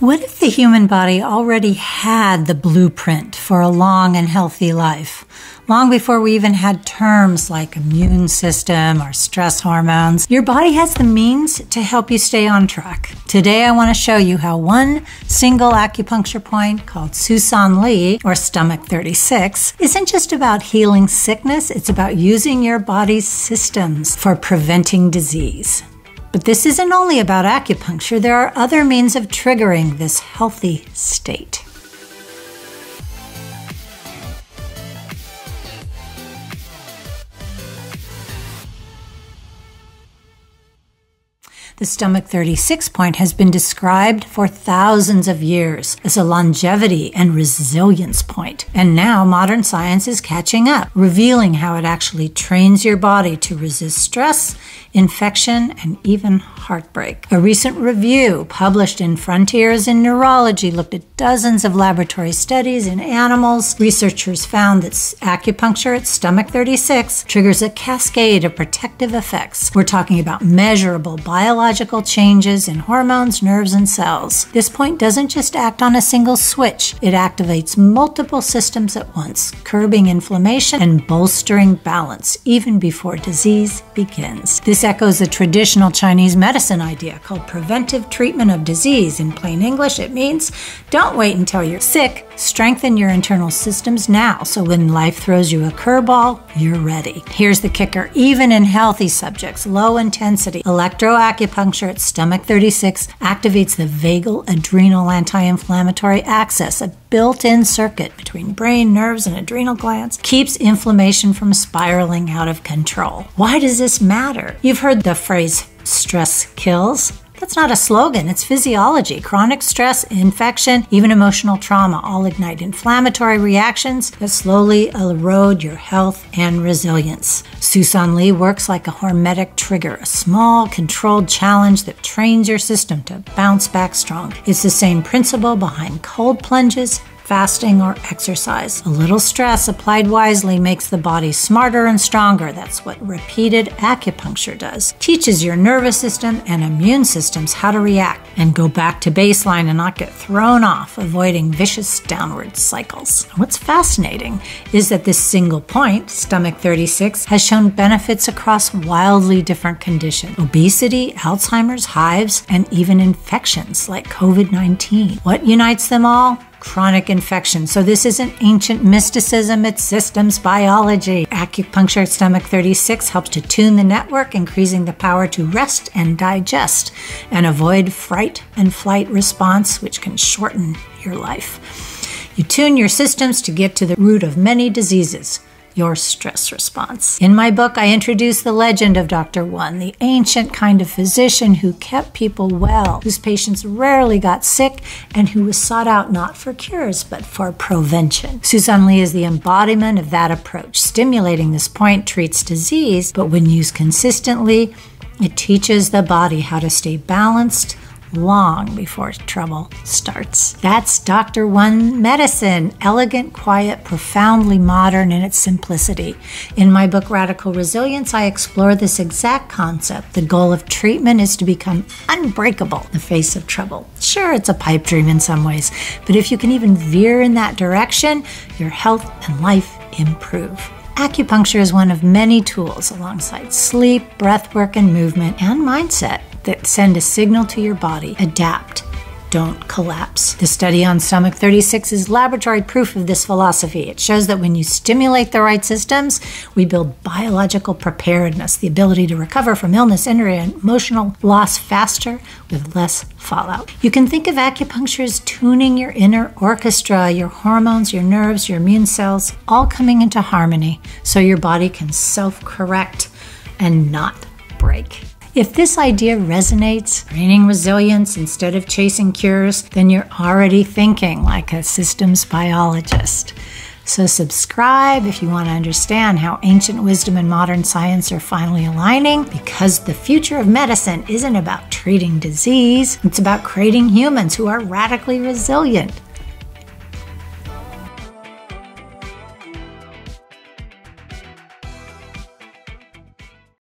What if the human body already had the blueprint for a long and healthy life? Long before we even had terms like immune system or stress hormones, your body has the means to help you stay on track. Today I want to show you how one single acupuncture point called Zusanli, or stomach 36, isn't just about healing sickness, it's about using your body's systems for preventing disease. But this isn't only about acupuncture, there are other means of triggering this healthy state. The stomach 36 point has been described for thousands of years as a longevity and resilience point. And now modern science is catching up, revealing how it actually trains your body to resist stress, infection, and even heartbreak. A recent review published in Frontiers in Neurology looked at dozens of laboratory studies in animals. Researchers found that acupuncture at stomach 36 triggers a cascade of protective effects. We're talking about measurable biological changes in hormones, nerves, and cells. This point doesn't just act on a single switch. It activates multiple systems at once, curbing inflammation and bolstering balance even before disease begins. This echoes the traditional Chinese medicine idea called preventive treatment of disease. In plain English, it means don't wait until you're sick. Strengthen your internal systems now, so when life throws you a curveball, you're ready. Here's the kicker. Even in healthy subjects, low-intensity electroacupuncture at stomach 36 activates the vagal-adrenal anti-inflammatory axis, a built-in circuit between brain, nerves, and adrenal glands, keeps inflammation from spiraling out of control. Why does this matter? You've heard the phrase, stress kills. That's not a slogan, it's physiology. Chronic stress, infection, even emotional trauma all ignite inflammatory reactions that slowly erode your health and resilience. Zusanli works like a hormetic trigger, a small, controlled challenge that trains your system to bounce back strong. It's the same principle behind cold plunges, fasting, or exercise. A little stress applied wisely makes the body smarter and stronger. That's what repeated acupuncture does. Teaches your nervous system and immune systems how to react and go back to baseline and not get thrown off, avoiding vicious downward cycles. What's fascinating is that this single point, stomach 36, has shown benefits across wildly different conditions: obesity, Alzheimer's, hives, and even infections like COVID-19. What unites them all? Chronic infection. So this isn't ancient mysticism, it's systems biology. Acupuncture at stomach 36 helps to tune the network, increasing the power to rest and digest and avoid fright and flight response, which can shorten your life. You tune your systems to get to the root of many diseases, your stress response. In my book, I introduce the legend of Dr. One, the ancient kind of physician who kept people well, whose patients rarely got sick, and who was sought out not for cures, but for prevention. Zusanli is the embodiment of that approach. Stimulating this point treats disease, but when used consistently, it teaches the body how to stay balanced long before trouble starts. That's Dr. One medicine, elegant, quiet, profoundly modern in its simplicity. In my book, Radical Resilience, I explore this exact concept. The goal of treatment is to become unbreakable in the face of trouble. Sure, it's a pipe dream in some ways, but if you can even veer in that direction, your health and life improve. Acupuncture is one of many tools alongside sleep, breathwork, and movement, and mindset that send a signal to your body: adapt, don't collapse. The study on stomach 36 is laboratory proof of this philosophy. It shows that when you stimulate the right systems, we build biological preparedness, the ability to recover from illness, injury, and emotional loss faster with less fallout. You can think of acupuncture as tuning your inner orchestra, your hormones, your nerves, your immune cells, all coming into harmony so your body can self-correct and not break. If this idea resonates, training resilience instead of chasing cures, then you're already thinking like a systems biologist. So subscribe if you want to understand how ancient wisdom and modern science are finally aligning, because the future of medicine isn't about treating disease. It's about creating humans who are radically resilient.